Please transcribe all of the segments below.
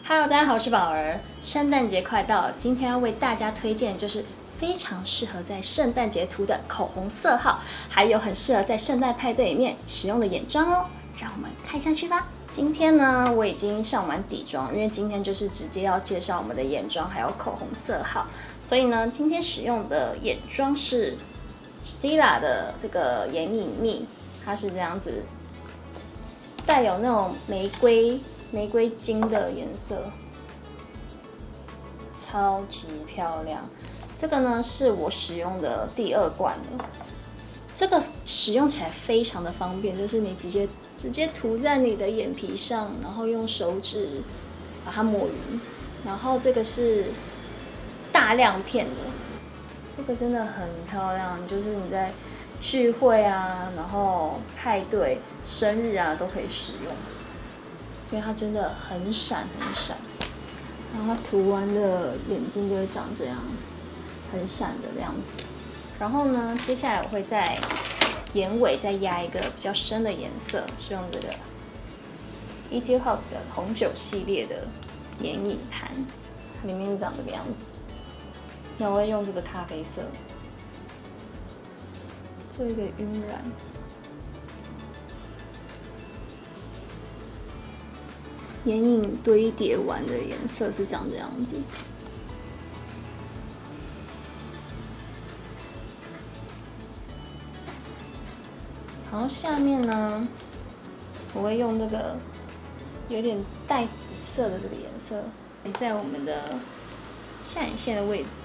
Hello， 大家好，我是宝儿。圣诞节快到了，今天要为大家推荐就是非常适合在圣诞节涂的口红色号，还有很适合在圣诞派对里面使用的眼妆哦。让我们看下去吧。今天呢，我已经上完底妆，因为今天就是直接要介绍我们的眼妆还有口红色号，所以呢，今天使用的眼妆是 Stila 的这个眼影蜜，它是这样子，带有那种玫瑰金的颜色，超级漂亮。这个呢是我使用的第2罐了，这个使用起来非常的方便，就是你直接涂在你的眼皮上，然后用手指把它抹匀。然后这个是大亮片的，这个真的很漂亮，就是你在聚会啊，然后派对、生日啊都可以使用。因为它真的很闪很闪，然后它涂完的眼睛就会长这样，很闪的这样子。然后呢，接下来我会在眼尾再压一个比较深的颜色，是用这个 Etude House 的红酒系列的眼影盘，它里面长这个样子。那我会用这个咖啡色做一个晕染。眼影堆叠完的颜色是长这样子，然后下面呢，我会用这个有点带紫色的这个颜色，在我们的下眼线的位置，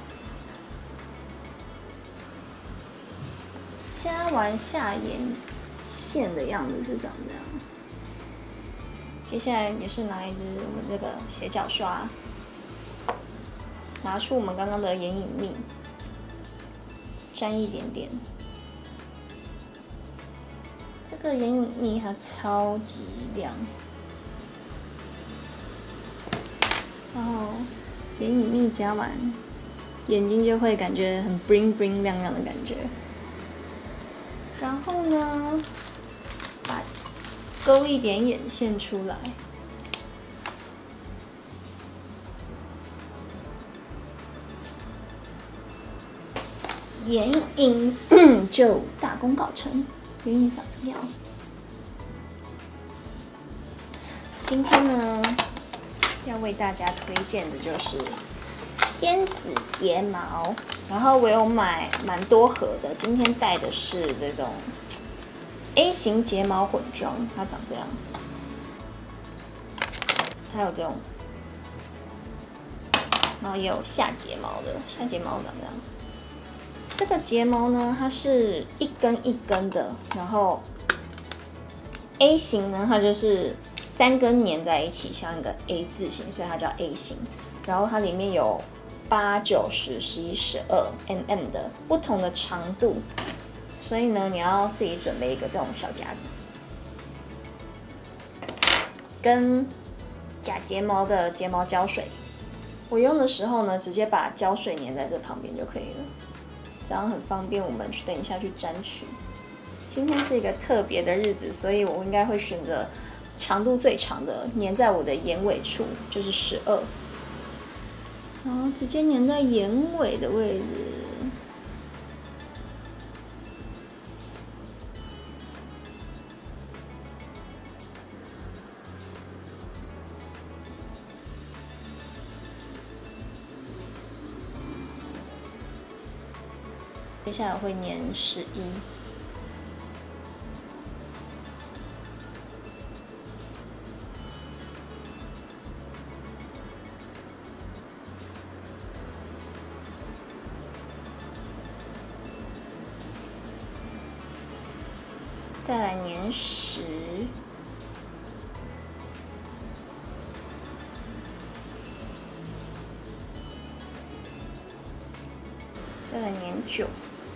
加完下眼线的样子是长这样。接下来也是拿一支我们这个斜角刷，拿出我们刚刚的眼影蜜，沾一点点。这个眼影蜜它超级亮，然后眼影蜜加完，眼睛就会感觉很 bling bling 亮亮的感觉。然后呢，勾一点眼线出来，眼影就大功告成，眼影长这个样子。今天呢，要为大家推荐的就是仙子睫毛，然后我有买蛮多盒的，今天带的是这种A 型睫毛混妆，它长这样，还有这种，然后也有下睫毛的，下睫毛长这样。这个睫毛呢，它是一根一根的，然后 A 型呢，它就是3根粘在一起，像一个 A 字形，所以它叫 A 型。然后它里面有8、9、10、11、12mm 的不同的长度。所以呢，你要自己准备一个这种小夹子，跟假睫毛的睫毛胶水。我用的时候呢，直接把胶水粘在这旁边就可以了，这样很方便我们等一下去沾取。今天是一个特别的日子，所以我应该会选择长度最长的，粘在我的眼尾处，就是12，然后直接粘在眼尾的位置。接下来会粘11，再来粘10，再来粘9。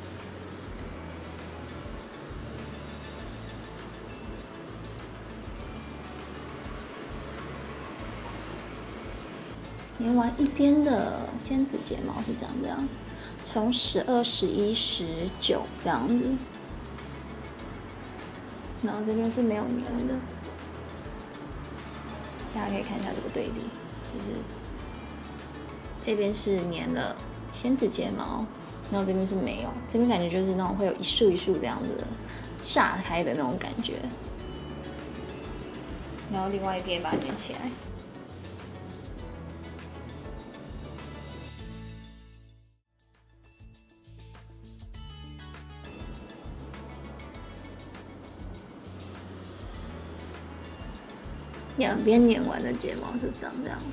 粘完一边的仙子睫毛是长这样，从12、11、19这样子，然后这边是没有粘的，大家可以看一下这个对比。 就是这边是粘了仙子睫毛，然后这边是没有，这边感觉就是那种会有一束一束这样子炸开的那种感觉，然后另外一边把它粘起来。两边粘完的睫毛是长这样。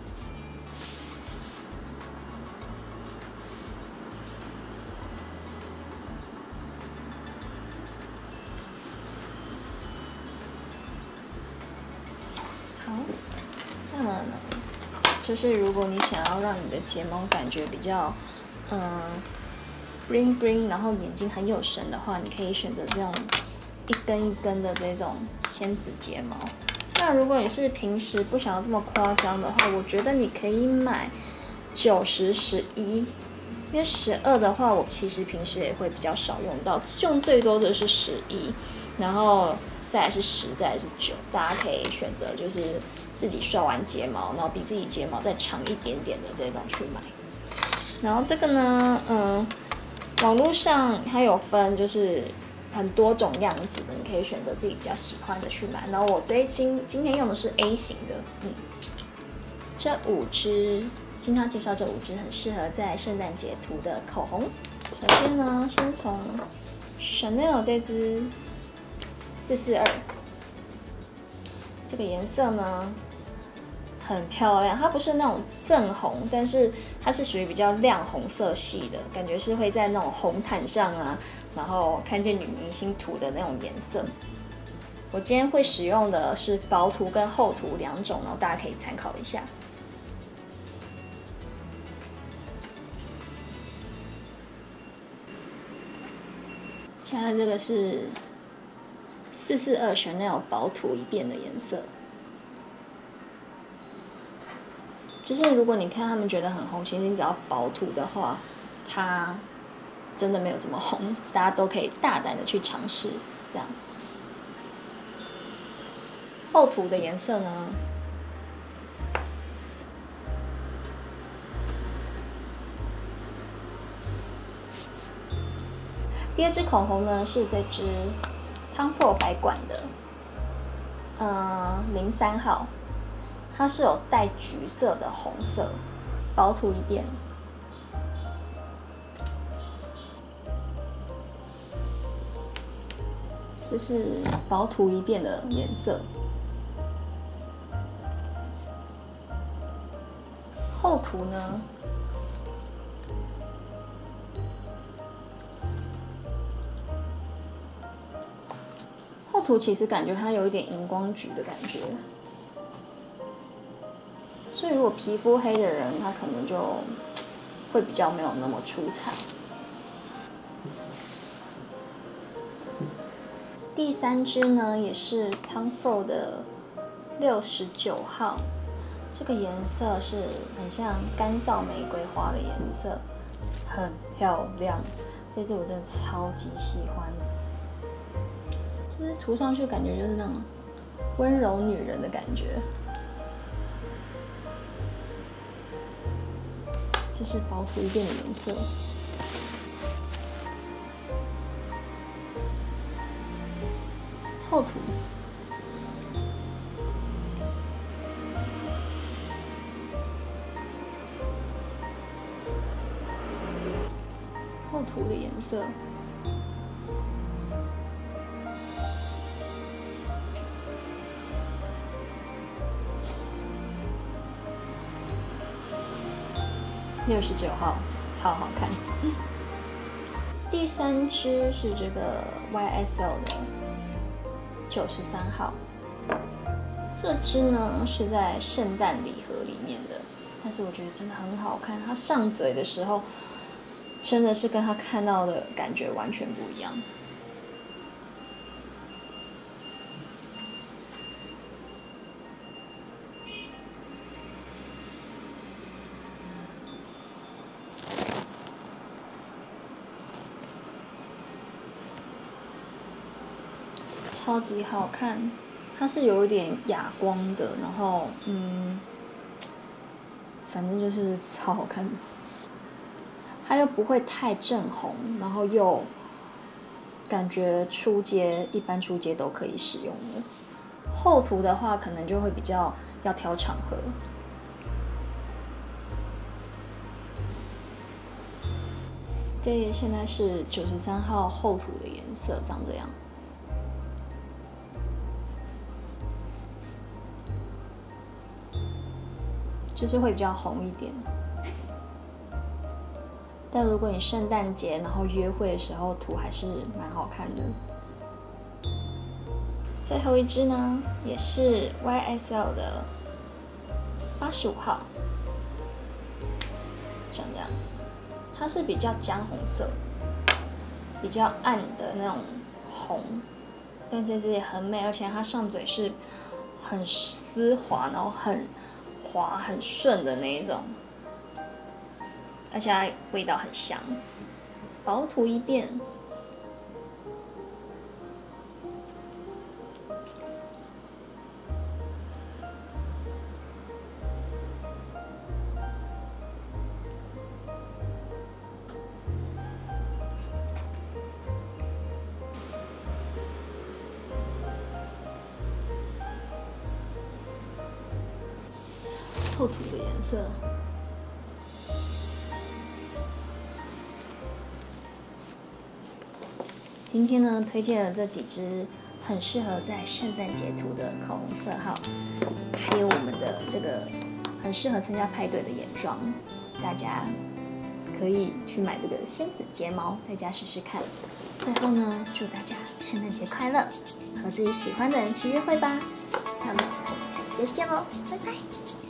好，那么呢，就是如果你想要让你的睫毛感觉比较bling bling， 然后眼睛很有神的话，你可以选择这种一根一根的这种仙子睫毛。那如果你是平时不想要这么夸张的话，我觉得你可以买90、11，因为12的话，我其实平时也会比较少用到，用最多的是11，然后再来是10，再来是9，大家可以选择就是自己刷完睫毛，然后比自己睫毛再长一点点的这种去买。然后这个呢，网络上它有分就是很多种样子的，你可以选择自己比较喜欢的去买。然后我今天用的是 A 型的，这5支，今天介绍这5支很适合在圣诞节涂的口红。首先呢，先从 Chanel 这支442，这个颜色呢很漂亮，它不是那种正红，但是它是属于比较亮红色系的，感觉是会在那种红毯上啊，然后看见女明星涂的那种颜色。我今天会使用的是薄涂跟厚涂2种，然后大家可以参考一下。现在这个是442 Chanel 薄涂一遍的颜色。就是如果你看他们觉得很红，其实你只要薄涂的话，它真的没有这么红，大家都可以大胆的去尝试。这样，厚涂的颜色呢，第2支口红呢是这支 Tom Ford 白管的，03号。它是有带橘色的红色，薄涂一遍。这是薄涂一遍的颜色。厚涂呢，厚涂其实感觉它有一点荧光橘的感觉。所以如果皮肤黑的人，他可能就会比较没有那么出彩。第3支呢，也是 Tom Ford 的69号，这个颜色是很像干燥玫瑰花的颜色，很漂亮。这支我真的超级喜欢，就是涂上去感觉就是那种温柔女人的感觉。这是薄涂一遍的颜色，厚涂，厚涂的颜色，69号，超好看。第3支是这个 YSL 的93号，这支呢是在圣诞礼盒里面的，但是我觉得真的很好看，它上嘴的时候真的是跟它看到的感觉完全不一样。超级好看，它是有一点哑光的，然后反正就是超好看的。它又不会太正红，然后又感觉出街一般出街都可以使用的。厚涂的话，可能就会比较要挑场合。这现在是93号厚涂的颜色，长这样。就是会比较红一点。但如果你圣诞节然后约会的时候涂，还是蛮好看的。最后一支呢，也是 YSL 的85号，长这样。它是比较姜红色，比较暗的那种红，但这支也很美，而且它上嘴是很丝滑，然后很滑、很顺的那一种。而且它味道很香，薄涂一遍。厚涂的颜色。今天呢，推荐了这几支很适合在圣诞节涂的口红色号，还有我们的这个很适合参加派对的眼妆，大家可以去买这个仙子睫毛，在家试试看。最后呢，祝大家圣诞节快乐，和自己喜欢的人去约会吧。那么我们下次再见喽，拜拜。